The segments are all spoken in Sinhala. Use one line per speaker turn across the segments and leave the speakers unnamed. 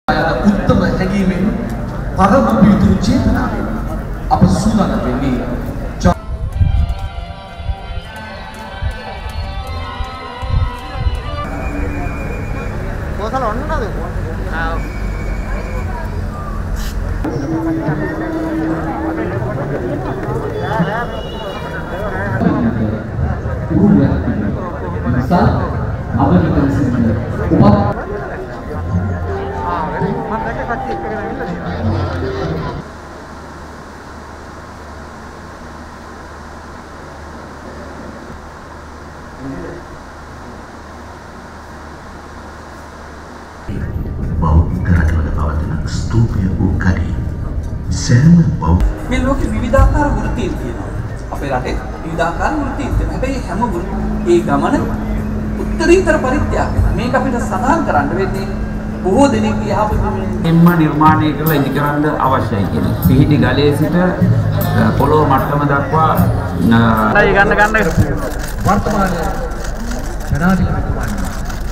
උත්තම හැඟීමෙන් පරම පියුතුරු චේතනාවෙන් අප සූදානම් වෙන්නේ
කොසල ඔන්නද
බෞද්ධ රටවල පවතින ස්තූපය වූ කරේ සෑම
මේ ලෝකෙ විවිධාකාර වෘත්තීන් තියෙනවා. අපේ රටේ විවිධාකාර වෘත්තීන් තියෙනවා. හැබැයි හැම ඒ ගමන උත්තරීතර පරිත්‍යාගයක්. මේක අපිට සඳහන් කරන්න වෙන්නේ බොහෝ දෙනෙක්
එම්ම නිර්මාණය කරලා ඉදිකරන්න අවශ්‍යයි කියන. පිහිටි ගලේ සිට පොළොව මට්ටම දක්වා
ගන්න
වර්තමාන ජනාධිපතිතුමනි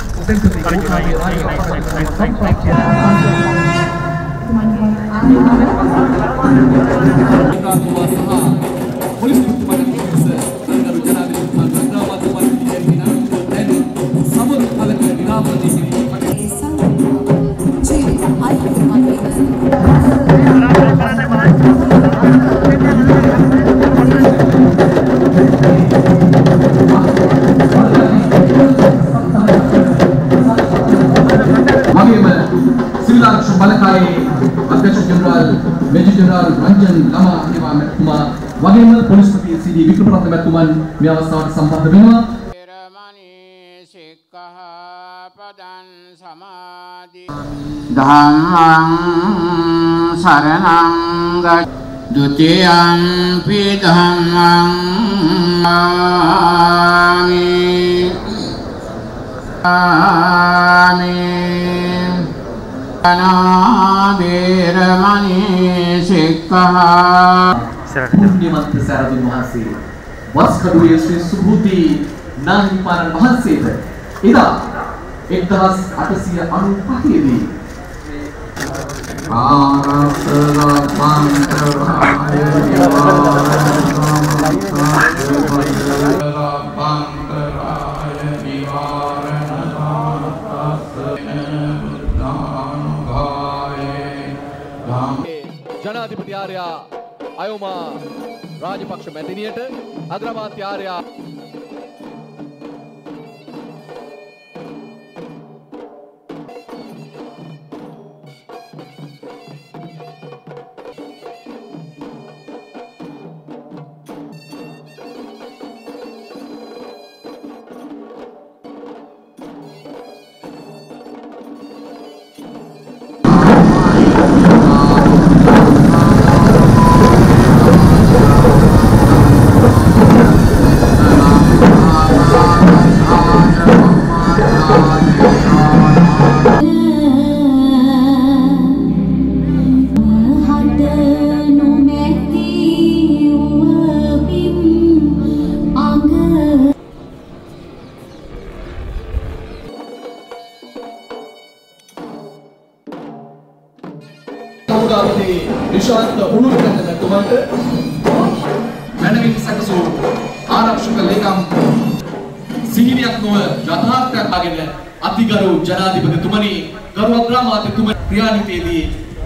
अध्यक्ष जनरल मेजर जनरल रंजन लमा एवं मेතුමා වගේම පොලිස්පති CD වික්‍රමරත්න මෙතුමන් මේ අවස්ථාවට සම්බන්ධ වෙනවා.
ධම්මං සරණං ද්විතීයං පි ධම්මං ආමේන් අනාබේරමණී සික්ඛා
පුණ්‍යමන්ත සරදුන් වහන්සේ වස්කඩුවේ ශ්‍රී සුභූති නාහිමිපාණන් වහන්සේට එදා 1895 දී
ජනාධිපති ආර්යා අයෝමා රාජපක්ෂ මැතිනියට අග්‍රාමාත්‍ය ආර්යා
නිශාන්ත උණුකරන මෙතුමන්ට මැනවින් සැකසූ ආරක්ෂක ලේකම් සිහිනයක් නොව යථාර්ථයක් අගෙන අතිගරු ජනාධිපතිතුමනි ගරු අග්‍රාමාත්‍යතුමනි ක්‍රියානිතයේදී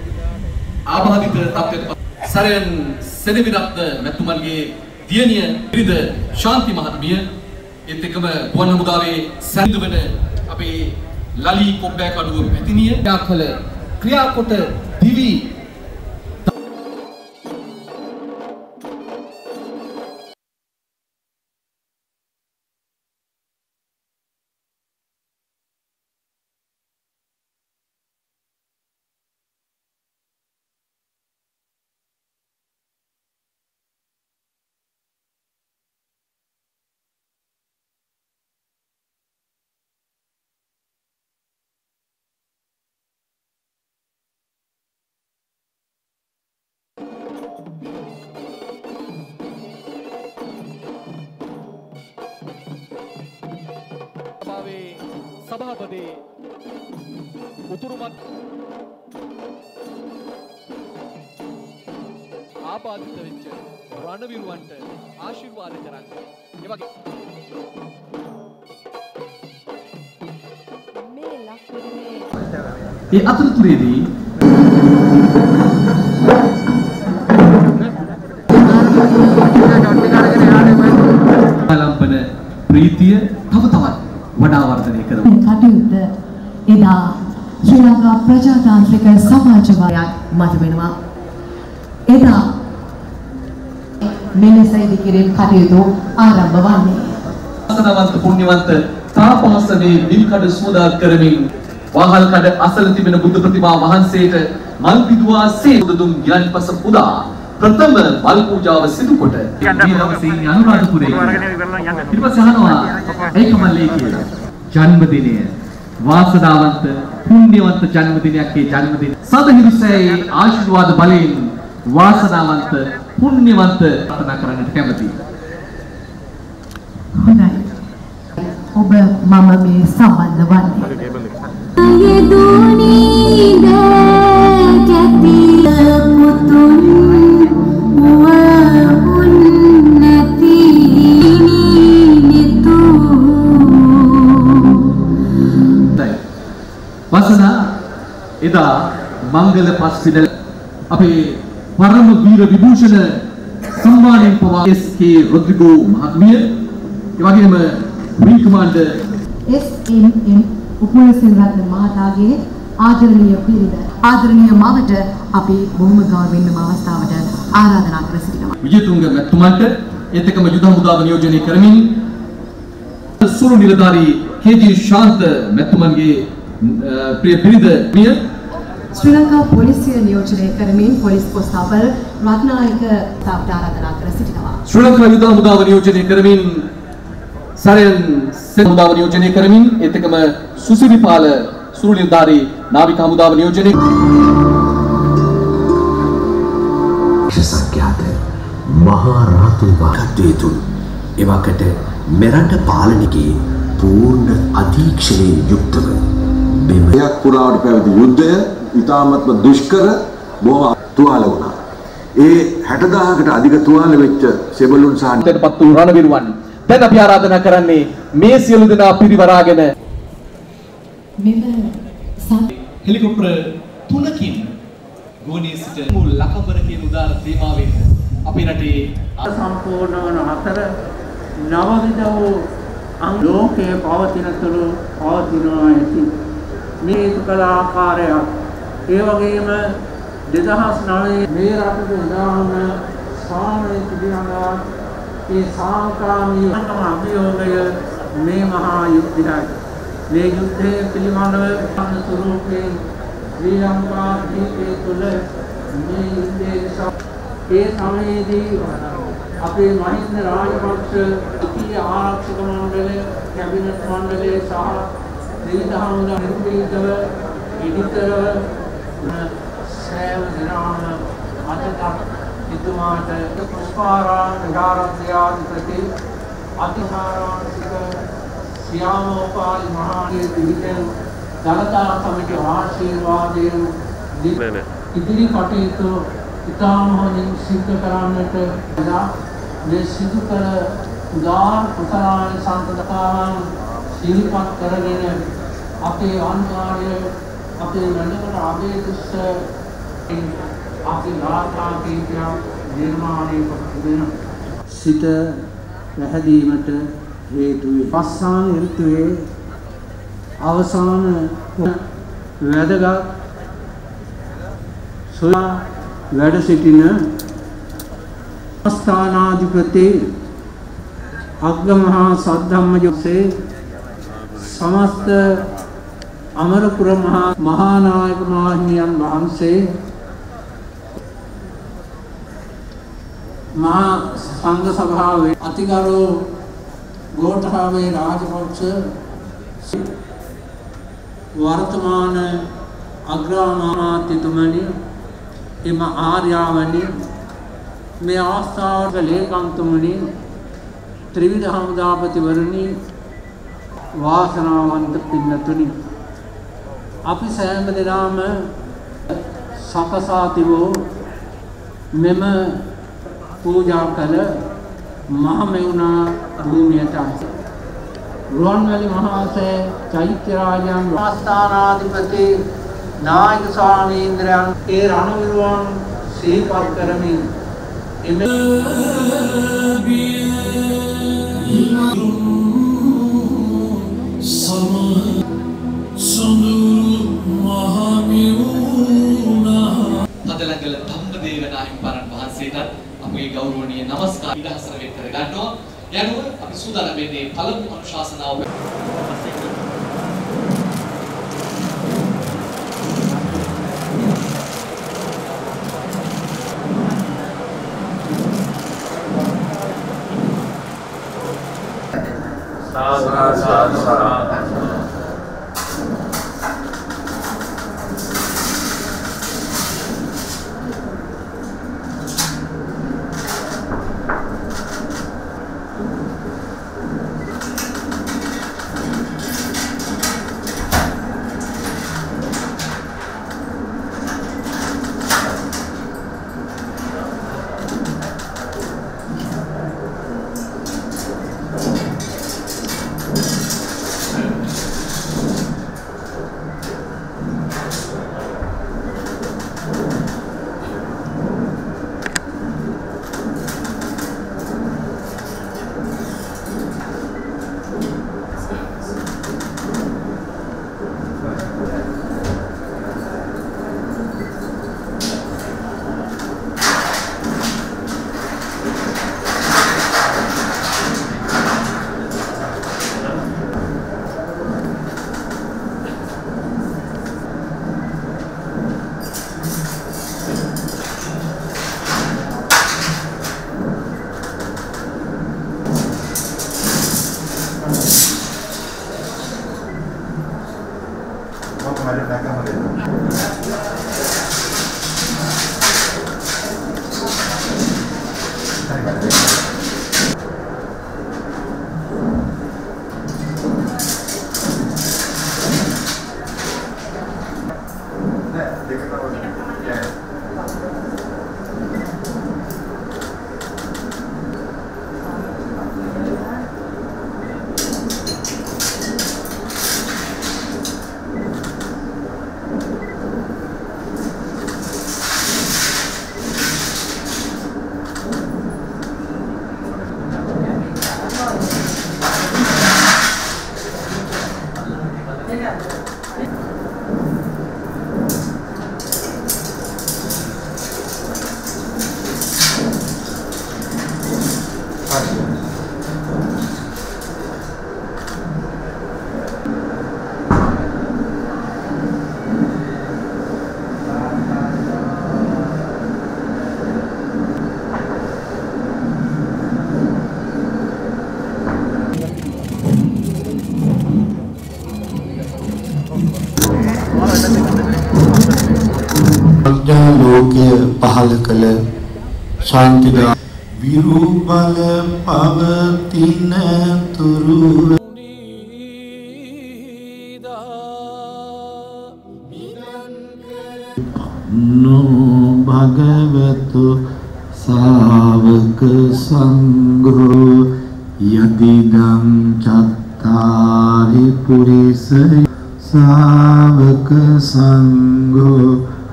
ආබාධිත තත්ත්වයට සරයන් සෙනවිරත්න මෙතුමන්ගේ දියණිය ත්‍රිද ශාන්ති මහත්මිය ඒත් එක්කම ගුවන් හමුදාවේ සැරිඳ වන අපේ ලලි කොබ්බෑකඩුව මැතිනිය ක්‍රියාකල ක්‍රියාකොට දිවි සභාපති උතුරුමත්
ආබාධිත වෙච්ච රණවිරුවන්ට ආශිර්වාද කරන්න. ඒ වගේ
මේ ලක්විරුවේ
ඒ අතරතුරේදී ලම්පන ප්‍රීතිය තව තවත් වඩා වර්ධනය කරනවා.
කටයුත්ත එදා ශ්‍රී ලංකා ප්‍රජාතාන්ත්‍රික සමාජවාදයක් මත වෙනවා. එදා මෙලෙස ඉදිකිරීම් කටයුතු ආරම්භ වන්නේ.
වාසනාවන්ත පුණ්‍යවන්ත තාපහසනේ නිල්කඩ සෝදා කරමින් වාහල් කඩ අසල තිබෙන බුදු ප්‍රතිමා වහන්සේට මල් පිදුවා සේදුදුම් ගිලන්පස පුදා ප්‍රථම මල් පූජාව සිදු කොට මේ දවසේ අනුරාධපුරයේ ඊට පස්සේ අහනවා ඒකමල්ලේ කියලා ජන්මදිනය වාසනාවන්ත පුණ්‍යවන්ත ජන්මදිනයක් ඒ ජන්මදින සදහිරුසැයි ආශිර්වාද බලයෙන් වාසනාවන්ත පුණ්‍යවන්ත ප්‍රාර්ථනා කරන්නට කැමැතියි.
හොඳයි. ඔබ මම මේ සම්බන්ධ වන්නේ.
වසනා එදා මංගල පස්විදල අපේ පරම වීර විභූෂණ සම්මානයෙන් පවා එස්.කේ. රොඩ්රිගෝ මහත්මිය ඒ වගේම විං කමාන්ඩර්
එස්.එම්.එම්. උපුලසේනරත්න මහතාගේ ආදරණීය පිරිද ආදරණීය මවට අපි බොහොම ගෞරවයෙන් මේ අවස්ථාවට ආරාධනා කර සිටිනවා.
විජේතුංග මැතිතුමන්ට ඒත් එක්කම යුද හමුදාව නියෝජනය කරමින් සුළු නිලධාරී කේ.ජී. ශාන්ත මැතිතුමන්ගේ ප්‍රිය පිරිද මිය
ශ්‍රී ලංකා පොලිසිය නියෝජනය කරමින් පොලිස් කොස්තාපල් රත්නායක තාපට ආරාධනා කර සිටිනවා.
ශ්‍රී ලංකා යුද හමුදාව නියෝජනය කරමින් සරයන් සෙන් හමුදාව නියෝජනය කරමින් ඒත් එක්කම සුසිරිපාල සුළු නිලධාරී නාවික හමුදාව නියෝජනය
සංඛ්‍යාත මහා රාතුන් වාගත්වේතුන් එවකට මෙරට පාලනිකේ පූර්ණ අධීක්ෂණයෙන් යුක්තව
දෙයක් පුරාවට පැවති යුද්ධය ඉතාමත්ම දුෂ්කර බොහෝ තුවාල වුණා. ඒ 60000කට අධික තුවාල වෙච්ච සෙබළුන් සහ
පත් වූ රණවිරුවන් දැන් අපි ආරාධනා කරන්නේ මේ සියලු දෙනා පිරිවරාගෙන
මෙම
හෙලිකොප්ටර් 3කින් ගෝනී සිට මුල් ලකඹර කියන උදාර තේමාවෙන් අපේ රටේ
සම්පූර්ණ වන අතර නවවිධ වූ ලෝකයේ පවතින තුරු පවතිනවා ඇති මේ කලා ආකාරයක් ඒ වගේම 2009 මේ රටේ උදාහරණ සාමයේ තිබෙනවා ඒ සාංකාමී අභියෝගය මේ මහා යුද්ධයයි මේ යුද්ධයේ පිළිමනව ස්වරූපයෙන් ශ්‍රී ලංකා දීපේ තුළ මේ යුද්ධයේ ඒ සමයේදී අපේ මහින්ද රාජපක්ෂ ඉතිහාස ආරක්ෂක මණ්ඩලය කැබිනට් මණ්ඩලය සහ විවිධ හමුදා නිර්දේශව ඉදිතරව සෑම දිනම අදට ඉතුමාට පුෂ්පාරාම විහාරාධිපති අතිහාරාන්තික සියාමෝපාලි මහාගේ පිළිතෙන් දලතා සමිතිය ආශිර්වාදයෙන් ඉදිරි කටයුතු ඉතාම හොඳින් සිද්ධ කරන්නට මේ සිදු කළ උදාර කුසලාන සම්පතකාවන් සිහිපත් කරගෙන අපේ අන්වාර්ය අපේ මනකට ආවේශ අපේ ලාභාකීත්‍ය නිර්මාණය කරන සිත පැහැදීමට හේතු වේ. පස්සාන ඍතුවේ අවසාන වැදගත් සොයා වැඩ සිටින ස්ථානාධිපති අග්ගමහා සද්ධම්ම යොසේ සමස්ත අමරපුර මහානායක මහිමියන් වහන්සේ මහා සංඝ සභාවේ අතිගරු ගෝඨාභය රාජපක්ෂ වර්තමාන අග්‍රාමාත්‍යතුමනි එම ආර්යාවනි මේ අවස්ථාවට ලේකම්තුමනි ත්‍රිවිධ හමුදාපතිවරණි වාසනාවන්ත පින්නතුනි අපි සෑම දිනම සකසා තිබූ මෙම පූජා කළ මහමෙවුනා භූමියට රුවන්වැලි මහාසය චෛත්‍ය රාජයන් ස්ථානාධිපති නායක ස්වාමීන්ද්‍රයන් ඒ රණවිරුවන් සිහිපත් කරමින්
පදලඟල ධම්මදේව නාහිමිපාණන් වහන්සේට අපේ ගෞරවනීය නමස්කාර ඉදහසර වෙත් කර ගන්නවා. යනුව අපි සූදානම් වෙන්නේ පළමු අනුශාසනාව.
ලෝකය පහළ කළ ශාන්තිදා විරූපල පවතින තුරු නෝ භගවතු ශාවක සංඝෝ යදිදං චත්තාරි පුරිස ශාවක සංඝෝ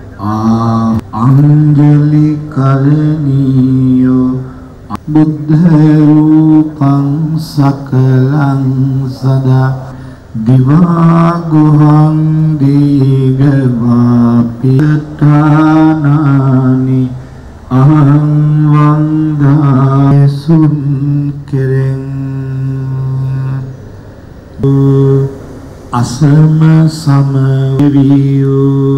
अंजलि करनीयो बुद्ध रूपं सकलं सदा दिवा गुहं दीगवापितानानि अहं वंदामि सुंकिरं असम समवियो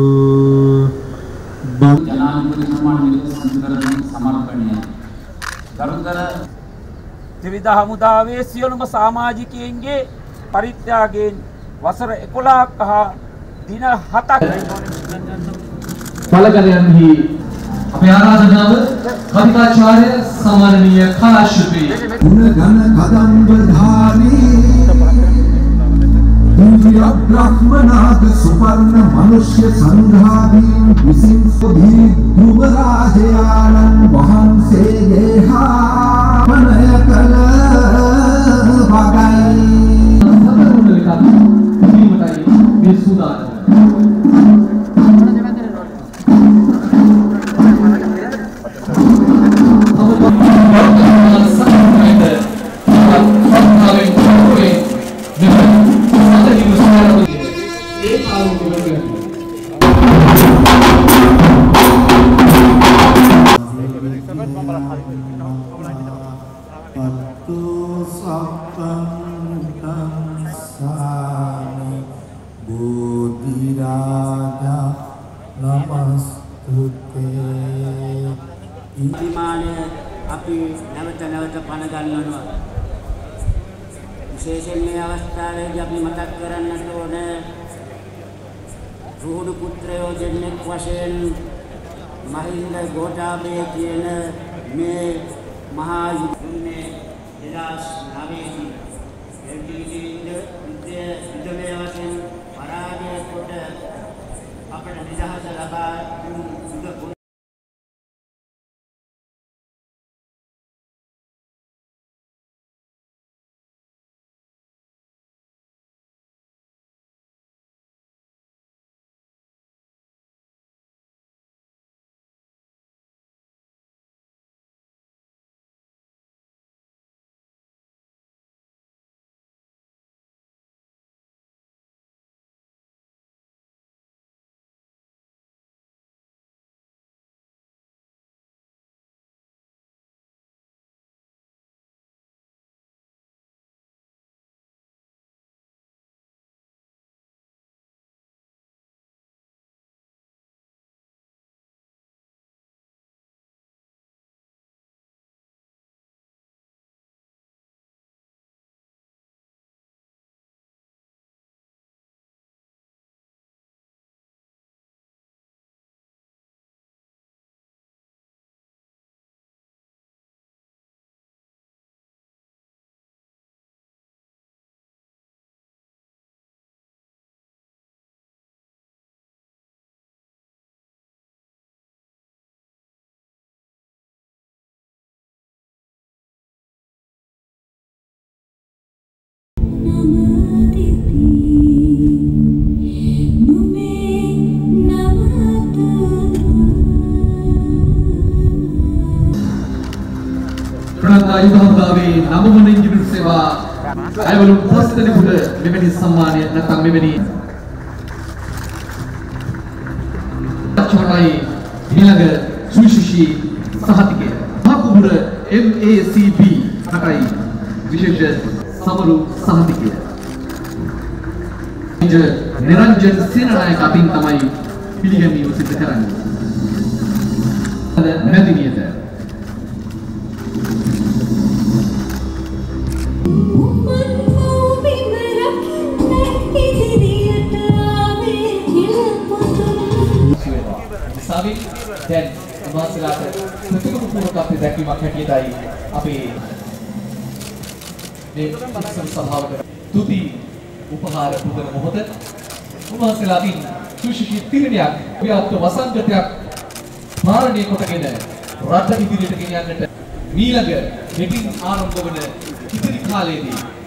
ත්‍රිවිධ හමුදාවේ සියලුම සමාජිකයන්ගේ පරිත්‍යාගයෙන් වසර 11ක් හා දින 7ක්
පළකරයන්හි අපේ ආරාධනාව කවිතාචාර්ය සම්මානනීය කලා ශිල්පී
ගුණ ඝන කදම්බ ධාරී ब्रह्मनाथ सुवर्ण मनुष्य संघाधीन विसिं सुधी युवराजयानं वहंसे गेहापनय कल वगाई
අපි නැවත පණ ගන්නවා. විශේෂයෙන් මේ අවස්ථාවේදී අපි මතක් කරන්නට ඕනේ රුහුණු පුත්‍රයෝ දෙන්නෙක් වශයෙන් මහින්ද ගෝඨාභය කියන මේ මහා යුද්ධයේ 2009 යුද්ධයේ වශයෙන් පරාජය කොට අපට නිදහස ලබා දුන්
යුදහමුදාවේ නවවන ඉංජිනේරු සේවා අයවලුන් පස්දෙනෙකුට මෙවැනි සම්මානය නැත්නම් මෙවැනි චෝටයි ඊළඟ සුවිශේෂී සහතිකය මහකුඹුර MACB රටයි විශේෂ සමරු සහතිකය නිරංජන සේනානායක අතින් තමයි පිළිගැනීම සිදු කරන්නේ නැදිනියද
දැන් උන්වහන්සේලාට ප්‍රතිගමනපූර්වක අපේ දැක්වීමක් හැටියටයි අපේ මේ උත්සව සභාවට තුති උපහාර පුදන මොහොත උන්වහන්සේලාටින් සුවිශේෂී තිරණයක් ව්‍යාප්ත වසංගතයක් පාලනය කොටගෙන රට ඉදිරියට ගෙන යන්නට ඊළඟ මෙටින් ආරම්භ වන ඉදිරි කාලයේදී